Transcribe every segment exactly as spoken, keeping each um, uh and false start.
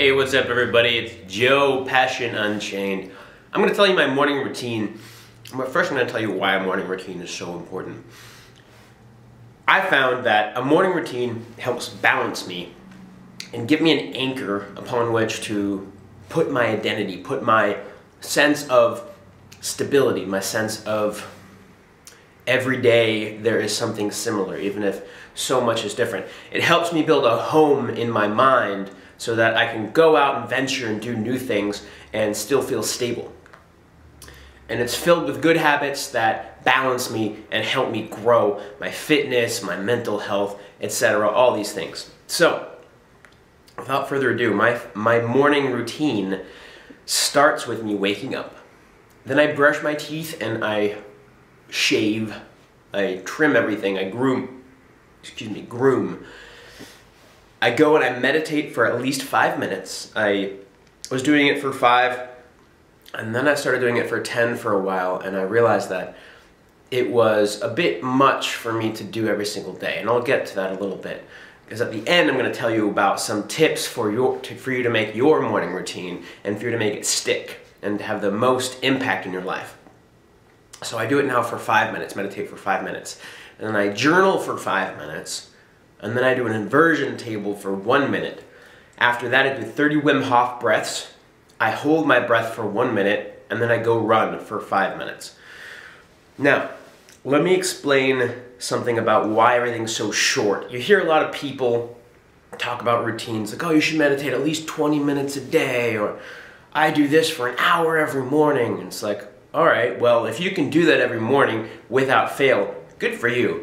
Hey, what's up everybody? It's Joe, Passion Unchained. I'm going to tell you my morning routine, but first I'm going to tell you why a morning routine is so important. I found that a morning routine helps balance me and give me an anchor upon which to put my identity, put my sense of stability, my sense of every day there is something similar, even if so much is different. It helps me build a home in my mind so that I can go out and venture and do new things and still feel stable. And it's filled with good habits that balance me and help me grow my fitness, my mental health, et cetera, all these things. So, without further ado, my, my morning routine starts with me waking up. Then I brush my teeth and I shave, I trim everything, I groom, excuse me, groom. I go and I meditate for at least five minutes. I was doing it for five, and then I started doing it for ten for a while, and I realized that it was a bit much for me to do every single day, and I'll get to that a little bit. Because at the end, I'm going to tell you about some tips for, your, to, for you to make your morning routine, and for you to make it stick, and have the most impact in your life. So I do it now for five minutes, meditate for five minutes. And then I journal for five minutes. And then I do an inversion table for one minute. After that, I do thirty Wim Hof breaths. I hold my breath for one minute, and then I go run for five minutes. Now, let me explain something about why everything's so short. You hear a lot of people talk about routines, like, oh, you should meditate at least twenty minutes a day, or I do this for an hour every morning. And it's like, all right, well, if you can do that every morning without fail, good for you.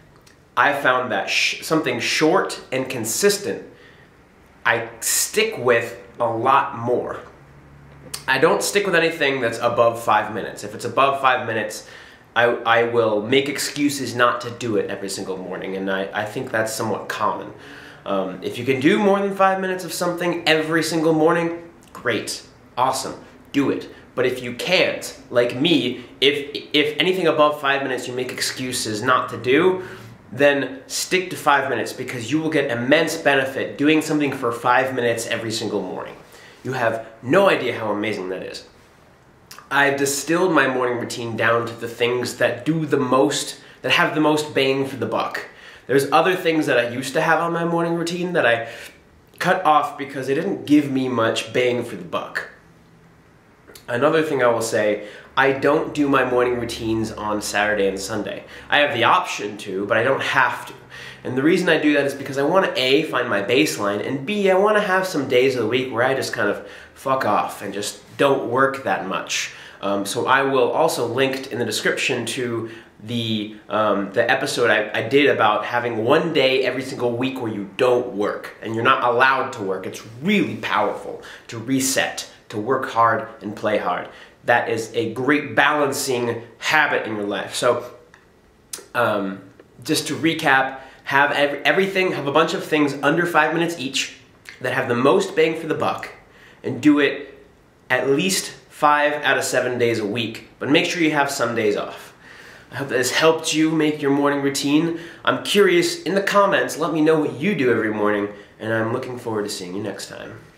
I found that sh something short and consistent, I stick with a lot more. I don't stick with anything that's above five minutes. If it's above five minutes, I, I will make excuses not to do it every single morning, and I, I think that's somewhat common. Um, if you can do more than five minutes of something every single morning, great, awesome, do it. But if you can't, like me, if, if anything above five minutes you make excuses not to do, then stick to five minutes because you will get immense benefit doing something for five minutes every single morning. You have no idea how amazing that is. I've distilled my morning routine down to the things that do the most, that have the most bang for the buck. There's other things that I used to have on my morning routine that I cut off because they didn't give me much bang for the buck. Another thing I will say, I don't do my morning routines on Saturday and Sunday. I have the option to, but I don't have to. And the reason I do that is because I want to A, find my baseline, and B, I want to have some days of the week where I just kind of fuck off and just don't work that much. Um, so I will also link in the description to the, um, the episode I, I did about having one day every single week where you don't work, and you're not allowed to work. It's really powerful to reset, to work hard and play hard. That is a great balancing habit in your life. So, um, just to recap, have every, everything, have a bunch of things under five minutes each that have the most bang for the buck, and do it at least five out of seven days a week. But make sure you have some days off. I hope that has helped you make your morning routine. I'm curious, in the comments, let me know what you do every morning, and I'm looking forward to seeing you next time.